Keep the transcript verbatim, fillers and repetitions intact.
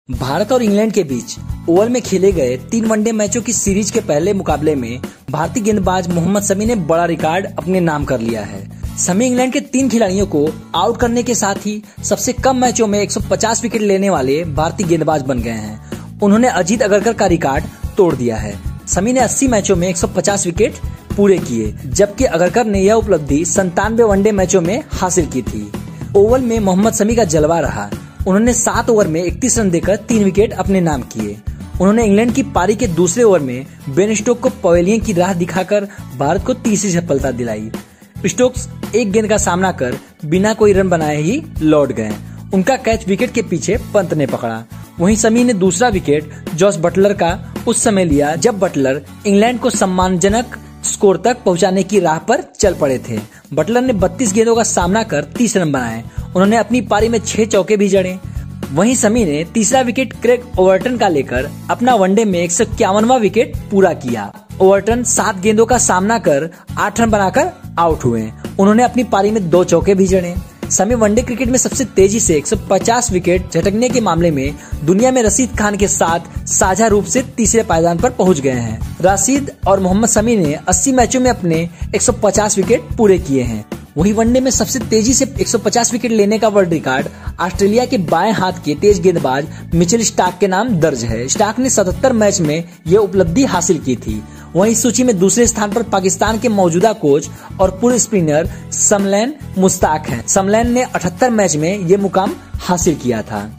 भारत और इंग्लैंड के बीच ओवल में खेले गए तीन वनडे मैचों की सीरीज के पहले मुकाबले में भारतीय गेंदबाज मोहम्मद शमी ने बड़ा रिकॉर्ड अपने नाम कर लिया है। शमी इंग्लैंड के तीन खिलाड़ियों को आउट करने के साथ ही सबसे कम मैचों में एक सौ पचास विकेट लेने वाले भारतीय गेंदबाज बन गए हैं। उन्होंने अजीत अगरकर का रिकॉर्ड तोड़ दिया है। शमी ने अस्सी मैचों में एक सौ पचास विकेट पूरे किए, जबकि अगरकर ने यह उपलब्धि संतानवे वनडे मैचों में हासिल की थी। ओवल में मोहम्मद शमी का जलवा रहा। उन्होंने सात ओवर में इकतीस रन देकर तीन विकेट अपने नाम किए। उन्होंने इंग्लैंड की पारी के दूसरे ओवर में बेन स्टोक्स को पवेलियन की राह दिखाकर भारत को तीसरी सफलता दिलाई। स्टोक्स एक गेंद का सामना कर बिना कोई रन बनाए ही लौट गए। उनका कैच विकेट के पीछे पंत ने पकड़ा। वहीं शमी ने दूसरा विकेट जॉस बटलर का उस समय लिया जब बटलर इंग्लैंड को सम्मानजनक स्कोर तक पहुंचाने की राह पर चल पड़े थे। बटलर ने बत्तीस गेंदों का सामना कर तीस रन बनाए। उन्होंने अपनी पारी में छह चौके भी जड़े। वहीं शमी ने तीसरा विकेट क्रेग ओवर्टन का लेकर अपना वनडे में एक सौ इक्यावनवां विकेट पूरा किया। ओवर्टन सात गेंदों का सामना कर आठ रन बनाकर आउट हुए। उन्होंने अपनी पारी में दो चौके भी जड़े। शमी वनडे क्रिकेट में सबसे तेजी से एक सौ पचास विकेट झटकने के मामले में दुनिया में रशीद खान के साथ साझा रूप से तीसरे पायदान पर पहुंच गए हैं। रशीद और मोहम्मद शमी ने अस्सी मैचों में अपने एक सौ पचास विकेट पूरे किए हैं। वही वनडे में सबसे तेजी से एक सौ पचास विकेट लेने का वर्ल्ड रिकॉर्ड ऑस्ट्रेलिया के बाएं हाथ के तेज गेंदबाज मिचेल स्टार्क के नाम दर्ज है। स्टार्क ने सतहत्तर मैच में यह उपलब्धि हासिल की थी। वहीं सूची में दूसरे स्थान पर पाकिस्तान के मौजूदा कोच और पूर्व स्पिनर शमलैन मुश्ताक हैं। शमलैन ने अठहत्तर मैच में ये मुकाम हासिल किया था।